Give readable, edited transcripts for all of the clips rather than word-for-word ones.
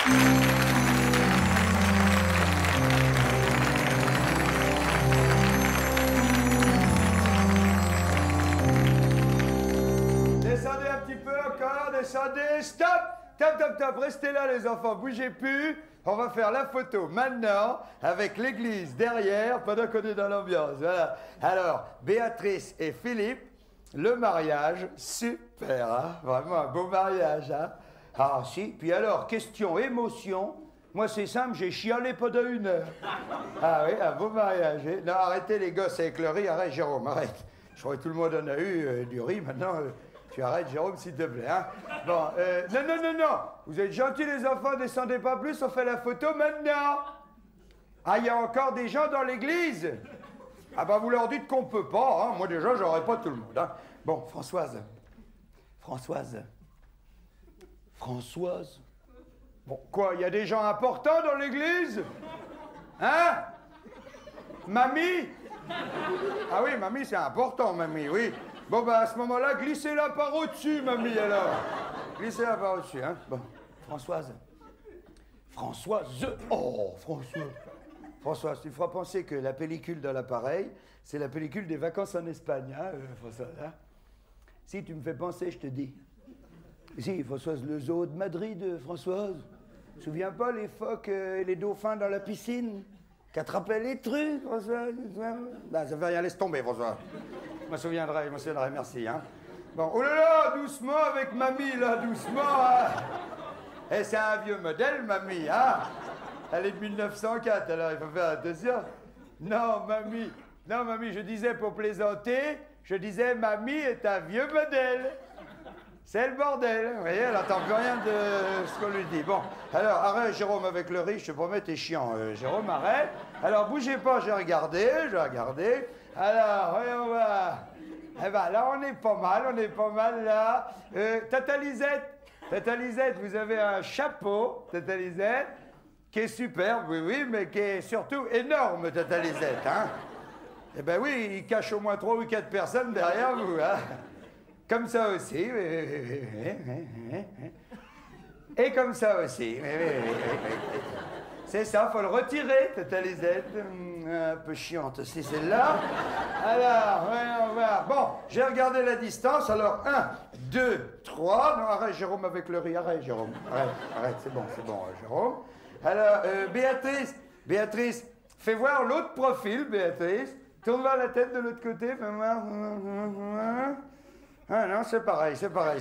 Descendez un petit peu encore, descendez, stop! Top, top, top, restez là les enfants, bougez plus. On va faire la photo maintenant avec l'église derrière pendant qu'on est dans l'ambiance. Voilà. Alors, Béatrice et Philippe, le mariage, super, hein? Vraiment un beau mariage, hein? Ah si, puis alors, question émotion. Moi c'est simple, j'ai chialé pendant 1 heure. Ah oui, un beau mariage. Hein? Non, arrêtez les gosses avec le riz, arrête Jérôme, arrête. Je crois que tout le monde en a eu du riz, maintenant... Tu arrêtes, Jérôme, s'il te plaît, hein? Bon, non, non, non, non. Vous êtes gentils, les enfants, descendez pas plus, on fait la photo maintenant. Ah, il y a encore des gens dans l'église? Ah, bah, vous leur dites qu'on peut pas, hein? Moi, déjà, j'aurais pas tout le monde, hein? Bon, Françoise. Françoise. Françoise. Bon, quoi, il y a des gens importants dans l'église? Hein? Mamie? Ah oui, mamie, c'est important, mamie, oui. Bon, bah, à ce moment-là, glissez-la par au-dessus, mamie, alors. Glissez-la par au-dessus, hein. Bon, Françoise. Françoise. Oh, Françoise. Françoise, tu feras penser que la pellicule dans l'appareil, c'est la pellicule des vacances en Espagne, hein, Françoise, hein. Si, tu me fais penser, je te dis. Si, Françoise, le zoo de Madrid, Françoise. Tu te souviens pas les phoques et les dauphins dans la piscine? Qu'attrapaient les trucs, Françoise? Bah, ça fait rien, laisse tomber, Françoise. Je me souviendrai, merci, hein. Bon, oh là là, doucement avec mamie, là, doucement, hein. Eh, c'est un vieux modèle, mamie, hein. Elle est de 1904, alors il faut faire attention. Non, mamie, je disais pour plaisanter, je disais, mamie est un vieux modèle. C'est le bordel, vous voyez, elle n'entend plus rien de ce qu'on lui dit. Bon, alors, arrête, Jérôme, avec le riz, je te promets, t'es chiant, Jérôme, arrête. Alors, bougez pas, j'ai regardé. Alors, voyons voir. Eh ben, là, on est pas mal, là. Tata Lisette, vous avez un chapeau, Tata Lisette, qui est superbe, oui, mais qui est surtout énorme, Tata Lisette, hein. Eh ben oui, il cache au moins 3 ou 4 personnes derrière vous, hein. Comme ça aussi, et comme ça aussi, C'est ça, faut le retirer, Tata Lisette. Un peu chiante aussi, celle-là. Alors, voyons voir. Bon, j'ai regardé la distance. Alors, 1, 2, 3. Non, arrête, Jérôme, avec le riz. Arrête, Jérôme. Arrête, c'est bon, Jérôme. Alors, Béatrice, fais voir l'autre profil, Béatrice. Tourne voir la tête de l'autre côté. Fais voir. Ah non, c'est pareil.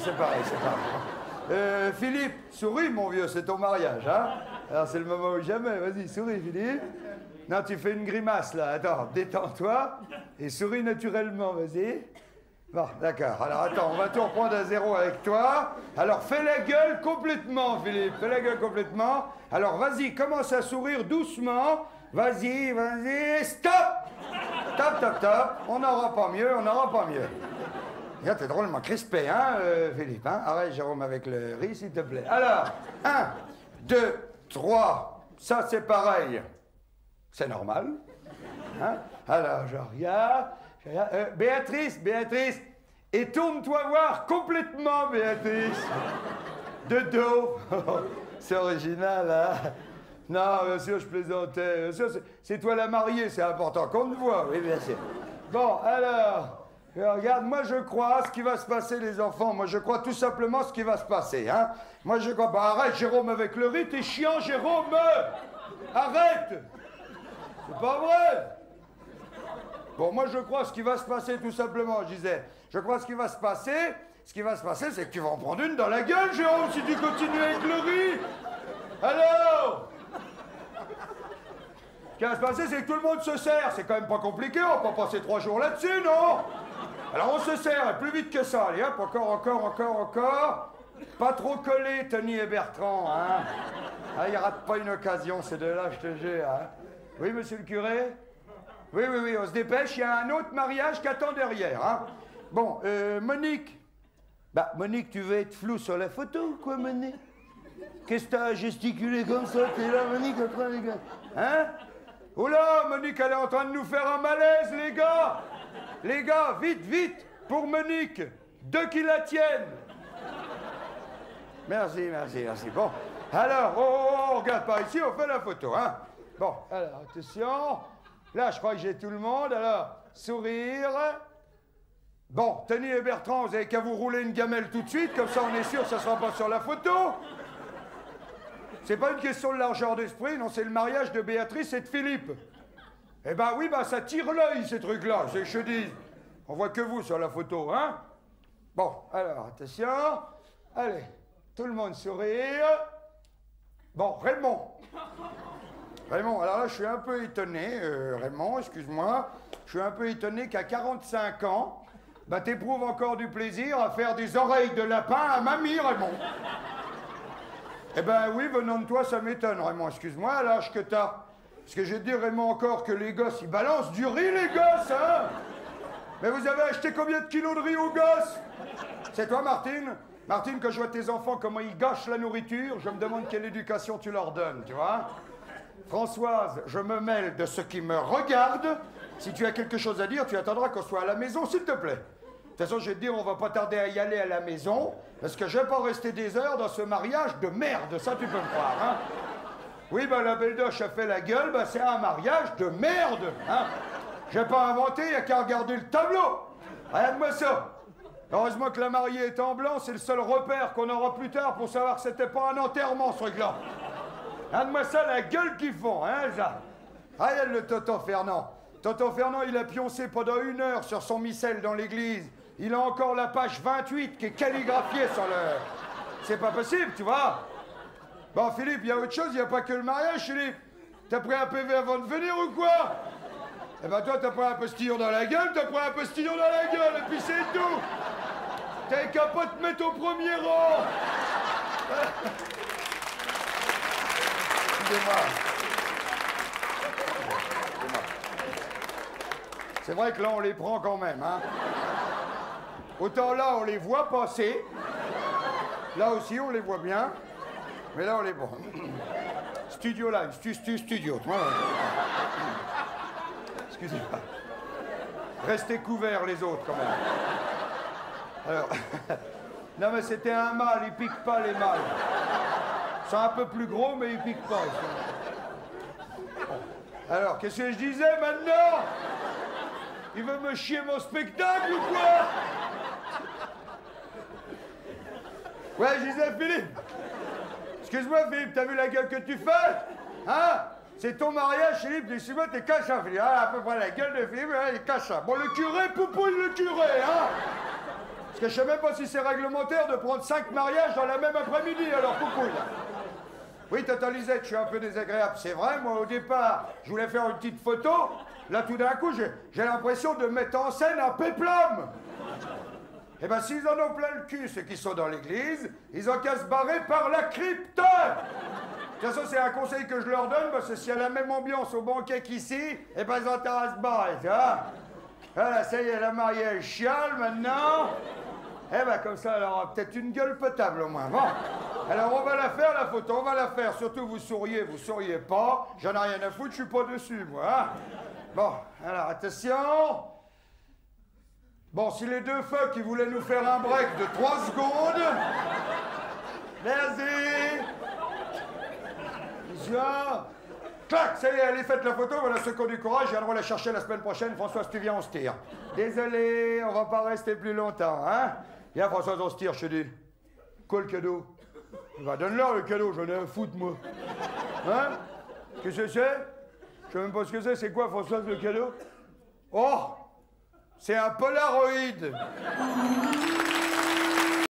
Philippe, souris, mon vieux, c'est ton mariage, hein? Alors, c'est le moment ou jamais. Vas-y, souris, Philippe. Non, tu fais une grimace, là. Attends, détends-toi et souris naturellement, vas-y. Bon, d'accord. Alors, attends, on va tout reprendre à zéro avec toi. Alors, fais la gueule complètement, Philippe. Fais la gueule complètement. Alors, vas-y, commence à sourire doucement. Vas-y, stop! Stop. On n'aura pas mieux. Regarde, t'es drôlement crispé, hein, Philippe, hein? Arrête, Jérôme, avec le riz, s'il te plaît. Alors, 1, 2, 3. Ça, c'est pareil. C'est normal. Hein? Alors, je regarde. Béatrice, et tourne-toi voir complètement, Béatrice. De dos. C'est original, hein? Non, bien sûr, je plaisantais. Bien sûr, c'est toi la mariée, c'est important qu'on te voit. Oui, bien sûr. Bon, alors... Regarde, moi je crois ce qui va se passer, les enfants. Moi je crois tout simplement ce qui va se passer, hein. Moi je crois... Bah arrête, Jérôme, avec le riz, t'es chiant, Jérôme. Arrête. C'est pas vrai. Bon, moi je crois ce qui va se passer, tout simplement, je disais. Je crois ce qui va se passer, c'est que tu vas en prendre une dans la gueule, Jérôme, si tu continues avec le riz. Alors, ce qui va se passer, c'est que tout le monde se sert. C'est quand même pas compliqué, on va pas passer 3 jours là-dessus, non? Alors on se sert, et plus vite que ça. Allez hop, encore. Pas trop collé, Tony et Bertrand, hein? Ah, il rate pas une occasion, ces deux-là, je te jure, hein? Oui, monsieur le curé? Oui, on se dépêche, il y a un autre mariage qui attend derrière, hein? Bon, Monique. Bah, Monique, tu veux être flou sur la photo ou quoi, Monique? Qu'est-ce que t'as gesticulé comme ça? T'es là, Monique, après, les gars? Hein? Oh là, Monique, elle est en train de nous faire un malaise, les gars! Les gars, vite, pour Monique, 2 qui la tiennent. Merci. Bon, Alors, on regarde par ici, on fait la photo, hein. Bon, alors, attention. Là, je crois que j'ai tout le monde. Alors, sourire. Bon, Tony et Bertrand, vous avez qu'à vous rouler une gamelle tout de suite, comme ça on est sûr que ça ne sera pas sur la photo. C'est pas une question de largeur d'esprit, non, c'est le mariage de Béatrice et de Philippe. Eh ben oui, ben ça tire l'œil, ces trucs-là, c'est que je dis. On voit que vous sur la photo, hein. Bon, alors, attention. Allez, tout le monde sourire. Bon, Raymond. Raymond, alors là, je suis un peu étonné, Raymond, excuse-moi. Je suis un peu étonné qu'à 45 ans, bah, t'éprouves encore du plaisir à faire des oreilles de lapin à mamie, Raymond. Eh ben oui, venant de toi, ça m'étonne, Raymond. Excuse-moi, à l'âge que t'as. Parce que j'ai dit, Raymond, encore que les gosses, ils balancent du riz, les gosses, hein. Mais vous avez acheté combien de kilos de riz aux gosses? C'est toi, Martine? Martine, quand je vois tes enfants, comment ils gâchent la nourriture, je me demande quelle éducation tu leur donnes, tu vois. Françoise, je me mêle de ce qui me regarde. Si tu as quelque chose à dire, tu attendras qu'on soit à la maison, s'il te plaît. De toute façon, je vais te dire, on va pas tarder à y aller à la maison, parce que je vais pas rester des heures dans ce mariage de merde, ça tu peux me croire, hein. Oui, ben la belle doche a fait la gueule, ben c'est un mariage de merde, hein. J'ai pas inventé, il y a qu'à regarder le tableau. Regarde-moi ça. Heureusement que la mariée est en blanc, c'est le seul repère qu'on aura plus tard pour savoir que c'était pas un enterrement, ce truc-là. Regarde-moi ça, la gueule qu'ils font, hein, ça. Regarde le tonton Fernand. Tonton Fernand, il a pioncé pendant 1 heure sur son missel dans l'église. Il a encore la page 28 qui est calligraphiée sur le... C'est pas possible, tu vois. Bon, Philippe, il y a autre chose, il n'y a pas que le mariage, Philippe. T'as pris un PV avant de venir ou quoi? Eh ben toi, t'as pris un postillon dans la gueule, t'as pris un postillon dans la gueule, et puis c'est tout. T'as qu'à pas te mettre au premier rang. Excusez-moi. C'est vrai que là, on les prend quand même, hein. Autant là, on les voit passer. Là aussi, on les voit bien. Mais là, on les prend. Studio live, studio. Excusez-moi. Restez couverts, les autres, quand même. Alors... Non, mais c'était un mâle, ils piquent pas, les mâles. Ils sont un peu plus gros, mais ils piquent pas. Bon. Alors, qu'est-ce que je disais, maintenant? Il veut me chier mon spectacle ou quoi? Ouais, je disais, Philippe. Excuse-moi, Philippe, t'as vu la gueule que tu fais? Hein? C'est ton mariage, Philippe, dis-moi, t'es cacha, Philippe. Ah, à peu près la gueule de Philippe, il est cacha. Bon, le curé, poupouille le curé, hein? Parce que je sais même pas si c'est réglementaire de prendre 5 mariages dans la même après-midi, alors poupouille. Oui, Tata Lisette, je suis un peu désagréable, c'est vrai. Moi, au départ, je voulais faire une petite photo. Là, tout d'un coup, j'ai l'impression de mettre en scène un péplum. Eh ben, s'ils en ont plein le cul, ceux qui sont dans l'église, ils ont qu'à se barrer par la crypte. De toute façon, c'est un conseil que je leur donne, parce que s'il y a la même ambiance au banquet qu'ici, eh ben, ils ont intérêt à se barrer, tu vois. Voilà, ça y est, la mariée, elle chiale, maintenant. Eh ben, comme ça, elle aura peut-être une gueule potable, au moins. Bon. Alors, on va la faire, la photo, on va la faire. Surtout, vous souriez pas. J'en ai rien à foutre, je suis pas dessus, moi, hein. Bon, alors, attention. Bon, si les deux feux qui voulaient nous faire un break de 3 secondes... Vas-y. Bien. Clac, ça y est, allez, faites la photo, voilà ceux qui ont du courage, et allons la chercher la semaine prochaine. Françoise, tu viens, on se tire. Désolé, on va pas rester plus longtemps, hein. Viens, Françoise, on se tire, je te dis. Quoi, le cadeau? Bah, donne-leur le cadeau, j'en ai un foutre, moi. Hein? Qu'est-ce que c'est? Je sais même pas ce que c'est quoi, Françoise, le cadeau? Oh! C'est un Polaroid!